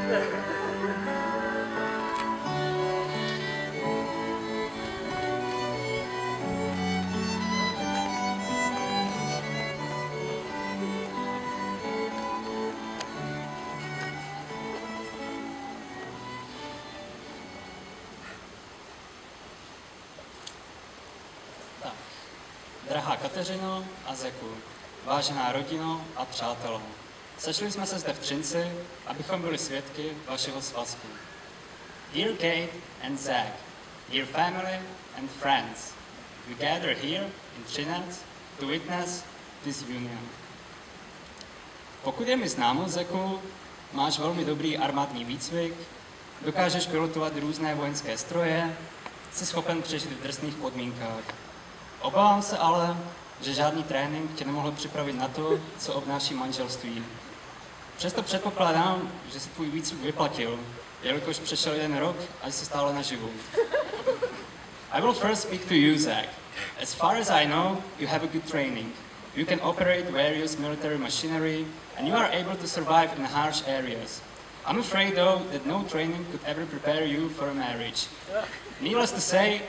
Drahá Kateřino a Zeku, vážená rodino a přátelé, sešli jsme se zde v Třinci, abychom byli svědky vašeho svazku. Dear Kate and Zach, dear family and friends, we gather here in Třinec to witness this union. Pokud je mi známo, Zeku, máš velmi dobrý armádní výcvik, dokážeš pilotovat různé vojenské stroje, jsi schopen přežít v drsných podmínkách. Obávám se ale, že žádný trénink tě nemohl připravit na to, co obnáší manželství. Přesto předpokládám, že si tvůj výcvik vyplatil, jelikož přešel 1 rok a jsi stále naživu. I will first speak to you, Zach. As far as I know, you have a good training. You can operate various military machinery, and you are able to survive in harsh areas. I'm afraid, though, that no training could ever prepare you for a marriage. Needless to say,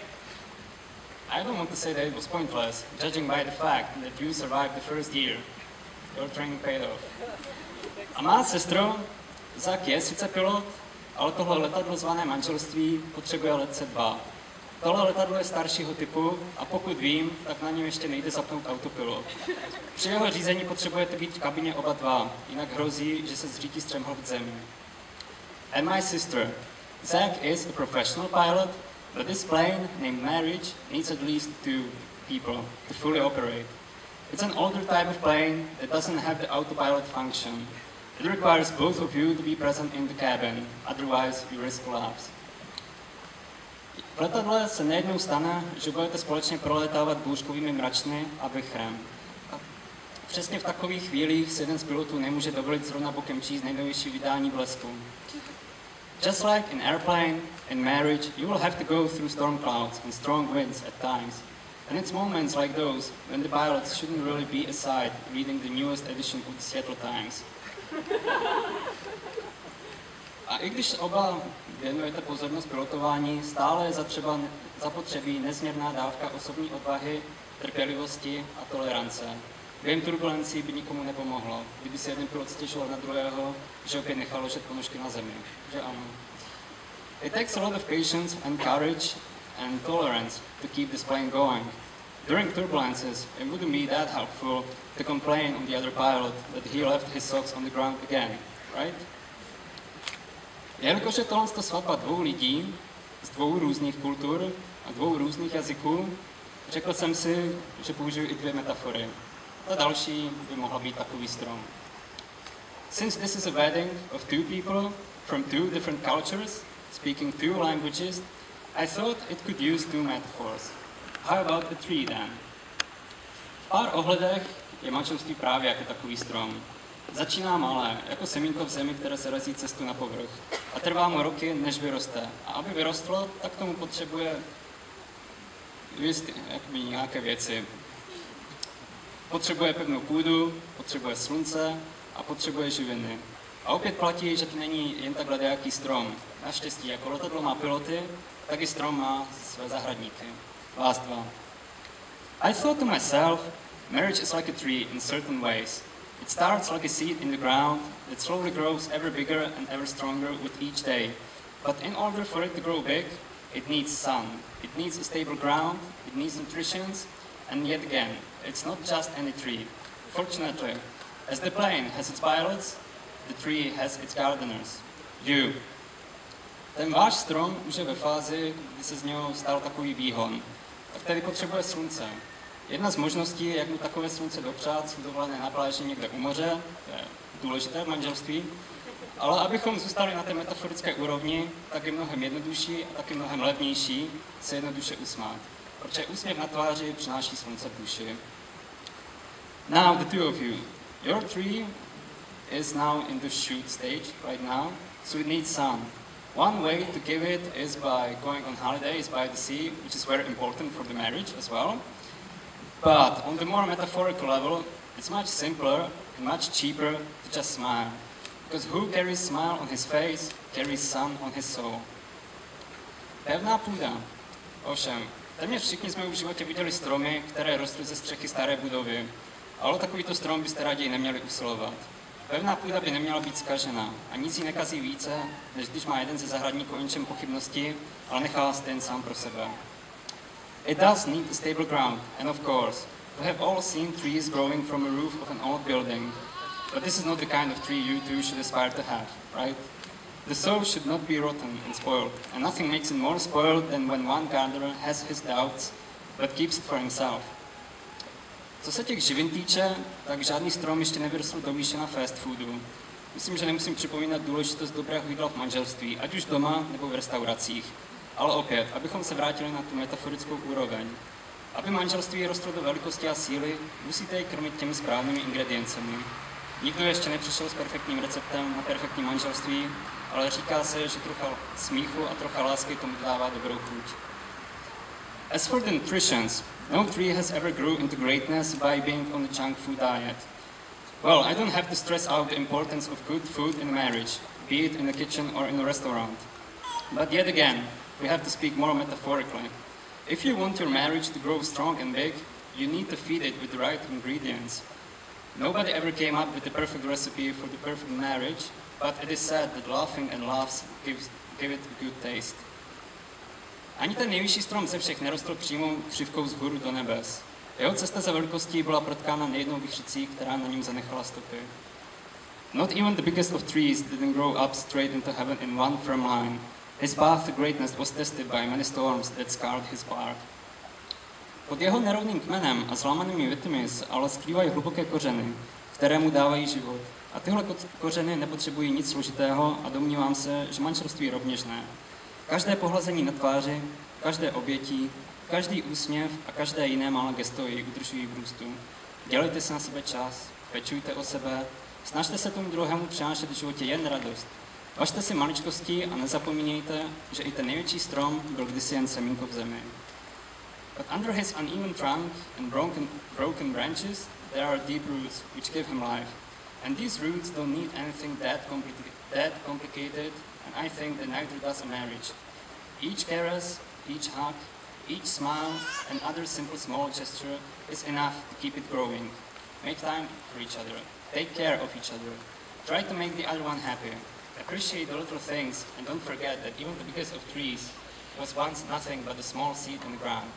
I don't want to say that it was pointless, judging by the fact that you survived the first year. Your training paid off. A má sestro, Zach je sice pilot, ale tohle letadlo zvané manželství potřebuje letce 2. Tohle letadlo je staršího typu a pokud vím, tak na něm ještě nejde zapnout autopilot. Při jeho řízení potřebujete být v kabině oba dva, jinak hrozí, že se zřítí střemhlov k zemi. And my sister, Zach is a professional pilot, but this plane, named Marriage, needs at least 2 people to fully operate. It's an older type of plane that doesn't have the autopilot function. It requires both of you to be present in the cabin, otherwise you risk collapse. V letadle se nejednou stane, že budete společně proletávat bouřkovými mračny a vichrem. Přesně v takových chvílích si jeden z pilotů nemůže dovolit zrovna bokem číst nejnovější vydání Blesku. Just like in airplane, in marriage, you will have to go through storm clouds and strong winds at times. And it's moments like those when the pilots shouldn't really be aside reading the newest edition of the Seattle Times. A i když oba věnujete pozornost pilotování, stále je zapotřebí nezměrná dávka osobní odvahy, trpělivosti a tolerance. Během turbulencí by nikomu nepomohlo, kdyby si jeden pilot stěžoval na druhého, že opět nechal ležet ponožky na zemi. Že ano. It takes a lot of patience and courage and tolerance to keep this plane going. During turbulences, it wouldn't be that helpful to complain on the other pilot that he left his socks on the ground again, right? Jelikož je tohle svatba 2 lidí z 2 různých kultur a 2 různých jazyků, řekl jsem si, že použiju i 2 metafory. Ta další by mohla být takový strom. Since this is a wedding of 2 people from 2 different cultures, speaking 2 languages, I thought it could use 2 metaphors. How about a tree then? V pár ohledech je manželství právě jako takový strom. Začíná malé, jako semínko v zemi, které se razí cestu na povrch. A trvá mu roky, než vyroste. A aby vyrostlo, tak tomu potřebuje nějaké věci. Potřebuje pevnou půdu, potřebuje slunce a potřebuje živiny. A opět platí, že to není jen takhle nějaký strom. Naštěstí, jako letadlo má piloty, tak i strom má své zahradníky. Vás 2. I thought to myself, marriage is like a tree in certain ways. It starts like a seed in the ground that slowly grows ever bigger and ever stronger with each day. But in order for it to grow big, it needs sun. It needs a stable ground, it needs nutrition, and yet again, it's not just any tree. Fortunately, as the plane has its pilots, the tree has its gardeners. You. Ten váš strom už je ve fázi, kdy se z něho stal takový výhon. A který potřebuje slunce. Jedna z možností, jak mu takové slunce dopřát, jsou dovolené na pláži někde u moře, to je důležité v manželství, ale abychom zůstali na té metaforické úrovni, tak je mnohem jednodušší a taky mnohem levnější se jednoduše usmát. Protože úsměv na tváři přináší slunce v duši. Now the 2 of you. Your tree is now in the shoot stage right now, so it needs sun. One way to give it is by going on holidays by the sea, which is very important for the marriage as well. But on the more metaphorical level, it's much simpler and much cheaper to just smile. Because who carries smile on his face, carries sun on his soul. Pevná půda. Ovšem, téměř všichni jsme v životě viděli stromy, které rostly ze střechy staré budovy, ale takovýto strom byste raději neměli usilovat. Pevná půda by neměla být zkažená a nic jí nekazí více, než když má jeden ze zahradníků o něčem pochybnosti, ale nechá vás jen sám pro sebe. It does need a stable ground, and of course, we have all seen trees growing from a roof of an old building, but this is not the kind of tree you too should aspire to have, right? The soil should not be rotten and spoiled, and nothing makes it more spoiled than when one gardener has his doubts, but keeps it for himself. Co se těch živin týče, tak žádný strom ještě nevyrostl do výše na fast foodu. Myslím, že nemusím připomínat důležitost dobrého jídla v manželství, ať už doma nebo v restauracích. Ale opět, abychom se vrátili na tu metaforickou úroveň. Aby manželství rostlo do velikosti a síly, musíte je krmit těmi správnými ingrediencemi. Nikdo ještě nepřišel s perfektním receptem na perfektní manželství, ale říká se, že trocha smíchu a trocha lásky tomu dává dobrou chuť. As for the nutrition, no tree has ever grew into greatness by being on the junk food diet. Well, I don't have to stress out the importance of good food in marriage, be it in a kitchen or in a restaurant. But yet again, we have to speak more metaphorically. If you want your marriage to grow strong and big, you need to feed it with the right ingredients. Nobody ever came up with the perfect recipe for the perfect marriage, but it is said that laughing and laughs give it a good taste. Ani ten nejvyšší strom ze všech nerostl přímou křivkou vzhůru do nebes. Jeho cesta za velikostí byla protkána nejednou vichřicí, která na něm zanechala stopy. Not even the biggest of trees didn't grow up straight into heaven in one firm line. His path to greatness was tested by many storms that scarred his bark. Pod jeho nerovným kmenem a zlámanými větvmi se ale skrývají hluboké kořeny, které mu dávají život. A tyhle kořeny nepotřebují nic složitého a domnívám se, že manželství rovněž ne. Každé pohlazení na tváři, každé obětí, každý úsměv a každé jiné malé gesto jej udržují v růstu. Dělejte si na sebe čas, pečujte o sebe, snažte se tomu druhému přinášet v životě jen radost. Važte si maličkosti a nezapomínejte, že i ten největší strom byl kdysi jen semínko v zemi. But under his uneven trunk and broken branches, there are deep roots which give him life. And these roots don't need anything that complicated, and I think that neither does a marriage. Each caress, each hug, each smile, and other simple small gesture is enough to keep it growing. Make time for each other. Take care of each other. Try to make the other one happy. Appreciate the little things, and don't forget that even the biggest of trees was once nothing but a small seed in the ground.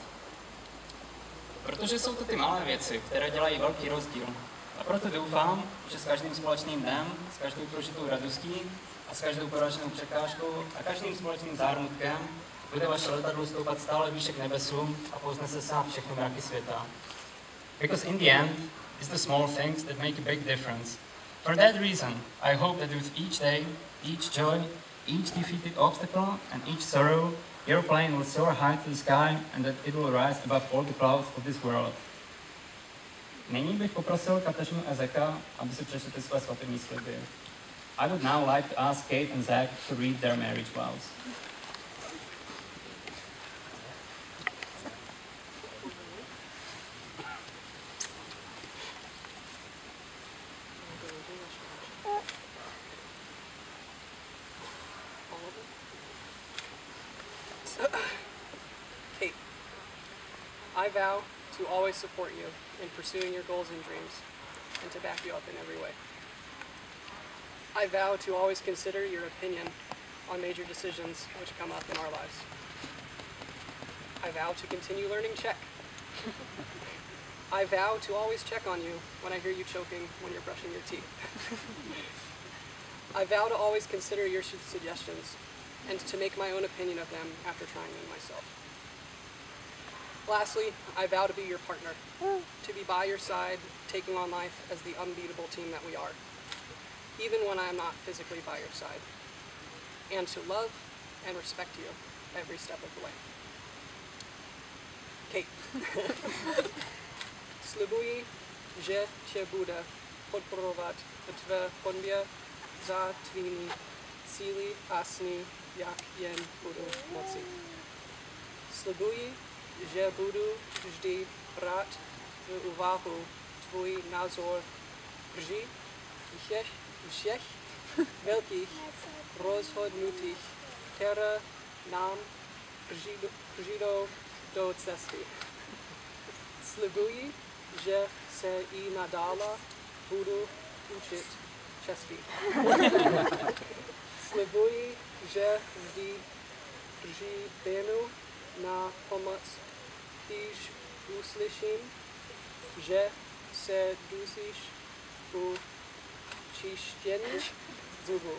Protože jsou to ty malé věci, které dělají velký rozdíl. A proto doufám, že s každým společným dnem, s každou prožitou radostí a s každou poraženou překážkou a každým společným zármutkem bude vaše letadlo stoupat stále výše k nebesům a poznese sám všechny mraky světa. Because in the end, it's the small things that make a big difference. For that reason, I hope that with each day, each joy, each defeated obstacle and each sorrow, your plane will soar high to the sky and that it will rise above all the clouds of this world. Nyní bych poprosil Kateřinu a Zeka, aby si přečetli své svatební sliby. I would now like to ask Kate and Zach to read their marriage vows. Kate, I vow to always support you in pursuing your goals and dreams, and to back you up in every way. I vow to always consider your opinion on major decisions which come up in our lives. I vow to continue learning Czech. I vow to always check on you when I hear you choking when you're brushing your teeth. I vow to always consider your suggestions and to make my own opinion of them after trying them myself. Lastly, I vow to be your partner, to be by your side, taking on life as the unbeatable team that we are, even when I am not physically by your side, and to love and respect you every step of the way. Kate. Slibuji, že tě bude podporovat v tvé honbě za tvými síly a sny, jak jen budu moci. Slibuji, že budu vždy brát v úvahu tvůj názor vždy všech velkých rozhodnutích, které nám přijdou do cesty. Slibuji, že se i nadále budu učit česky. Slibuji, že vždy přiběhnu na pomoc, když uslyším, že se dusíš u čištění zubů.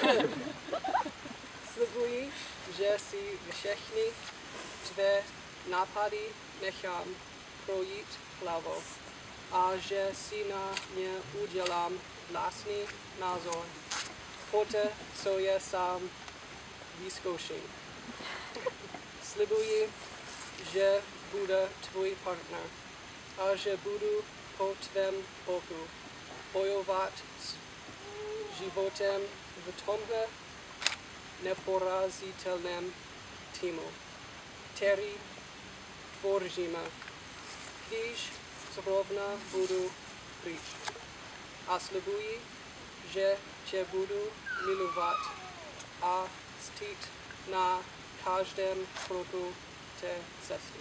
Slibuji, že si všechny tvé nápady nechám projít hlavou a že si na ně udělám vlastní názor, poté co je sám vyzkouším. Slibuji, že bude tvůj partner a že budu po tvém boku bojovat s životem v tomhle neporazitelném týmu, který tvoříme, když zrovna budu pryč. A slibuji, že tě budu milovat a ctít na každém kroku té cesty.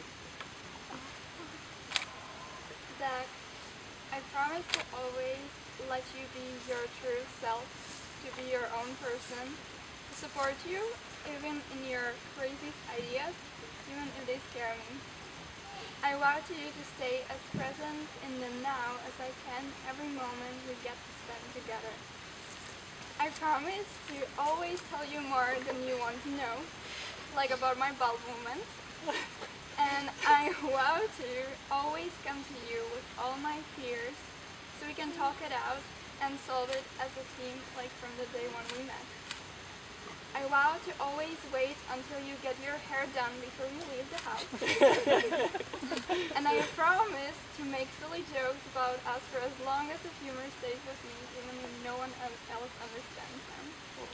Zach, I promise to always let you be your true self, to be your own person, to support you even in your craziest ideas, even if they scare me. I vow to you to stay as present in the now as I can every moment we get to spend together. I promise to always tell you more than you want to know, like about my bowel movement. And I vow to always come to you with all my fears so we can talk it out and solve it as a team like from the day when we met. I vow to always wait until you get your hair done before you leave the house. And I promise to make silly jokes about us for as long as the humor stays with me, even when no one else understands them.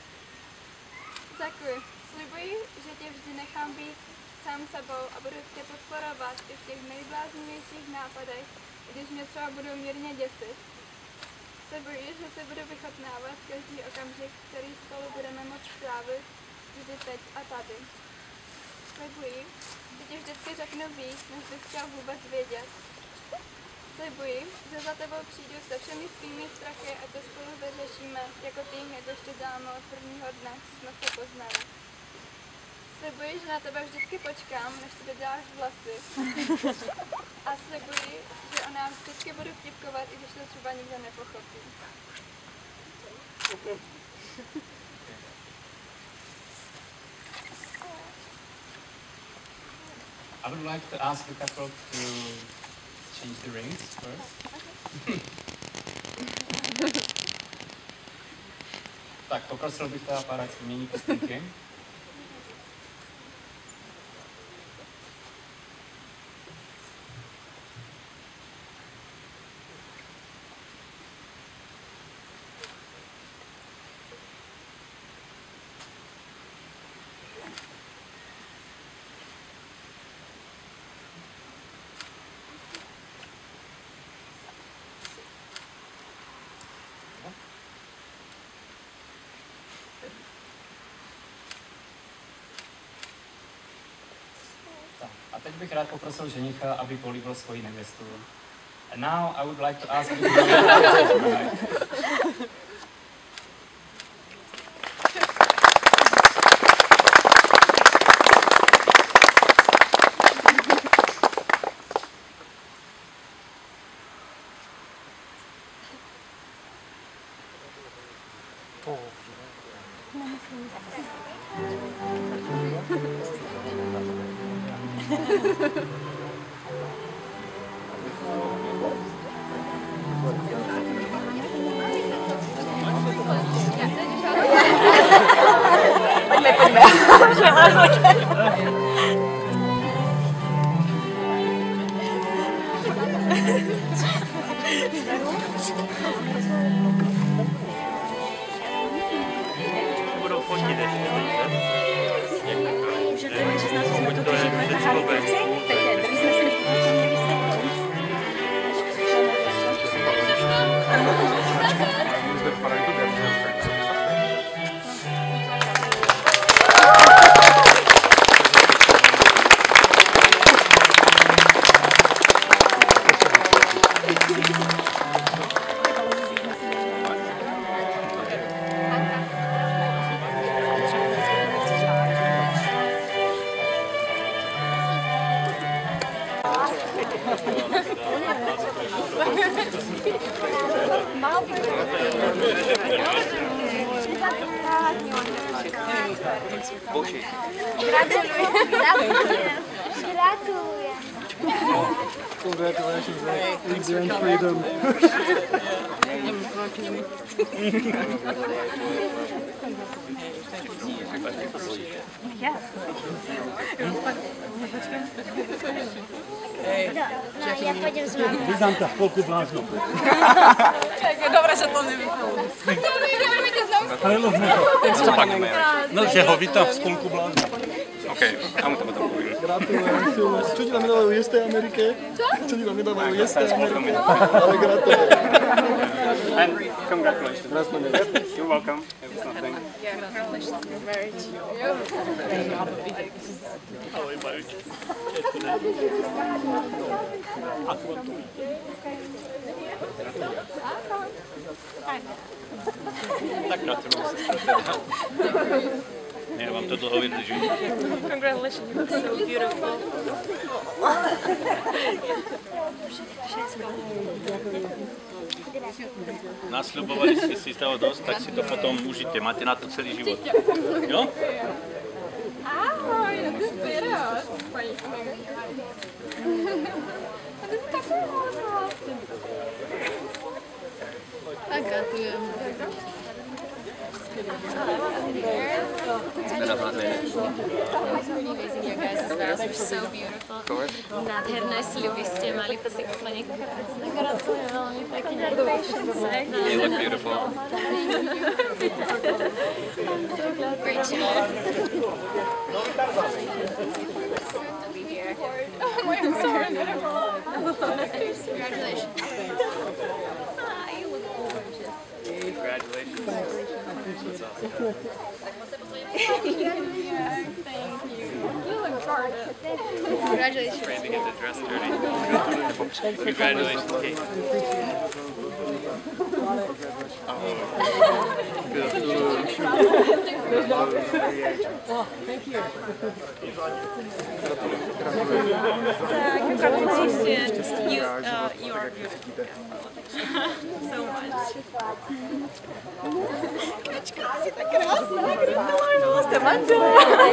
Zaku, slibuji, že tě vždy nechám být sám sebou a budu tě podporovat i v těch nejbláznivějších nápadech, když mě třeba budou mírně děsit. Slibuji, že se budu vychutnávat každý okamžik, který spolu budeme moct strávit, vždy teď a tady. Slibuji, že ti vždycky řeknu víc, než bys chtěl vůbec vědět. Slibuji, že za tebou přijdu se všemi svými strachy a to spolu vyřešíme jako tým, jak ještě dáme od prvního dne, co jsme se poznali. Slibuji, že na tebe vždycky počkám, než si doděláš vlasy. A slibuji, že o nás vždycky budu vtipkovat, i když to třeba nikdo nepochopí. I would like to ask the couple to change the rings first. Tak, poprosil bych teda pár, ať změní kostýmky. A teď bych rád poprosil ženicha, aby políbil svoji nevěstu. And now I would like to ask you to budou fotit ještě že to je, že nás jsme to těžíme za hádnici, tak je, kdyby jsme si měli vysvětlit. Bullshit. Gratulujem. Congratulations, Zach. Exam freedom. Ja pôjdem s vami. Vydám ťa spolku bláznu. Dobre, že to nevychalo. Preložme to. Co pak máme? No, že ho vítám v spolku bláznu. OK, já mu to potom povím. Gratulujem. Čo ti tam nedávajú jesť tej Amerike? Čo ti tam nedávajú jesť tej Amerike? Ale gratulujem. And congratulations. You're welcome. It was nothing. Tak gratuluju. Já vám to dlouho vydržím. Congratulations, you look so beautiful. Naslibovali jste si toho dost, tak si to potom užijte. Máte na to celý život. Jo? Ahoj, to je super. To je takové hodno. Tak gratulujem. Nádherné sliby jste mali, prostě úplně krásné. Gratuluji velmi pěkně. You look beautiful. Great job. Congratulations. You look gorgeous. Congratulations. That's awesome. Thank you. You look gorgeous. Congratulations. Afraid to get the dress dirty. Congratulations, Kate. Congratulations. You are beautiful. So much. Jsi tak krásná. Gratuluju, jste manželé.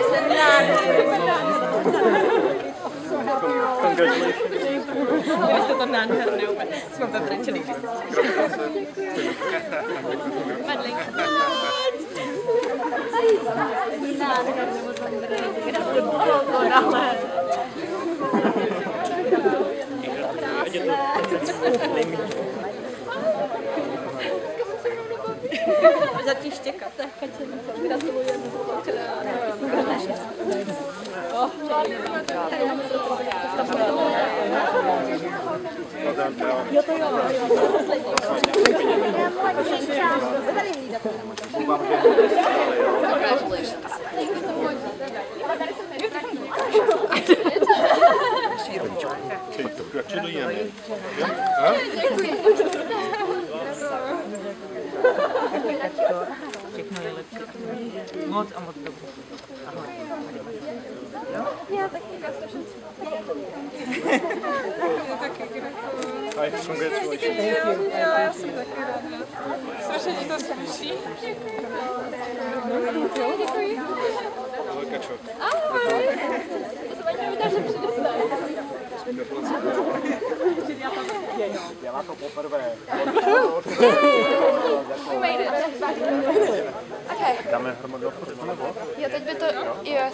Vy jste to nádherné, úplně jsme vybrečeli. Madlenka. Nádherné, moc vám gratuluju. Zatím štěkat, tak se gratulujeme. Gratulujeme. Všechno je lepší. Moc a moc dobře. Ahoj. Já taky gratuluju. Hi, congratulations. Já jsem taky ráda. Strašně ti to sluší. Děkuji. Ahoj, Kačo. Ahoj. To jsem ani nevěděla, že přijde. Dělá to poprvé. We made it. Okay. Dáme hromadu nebo? Jo, teď by to... Jo,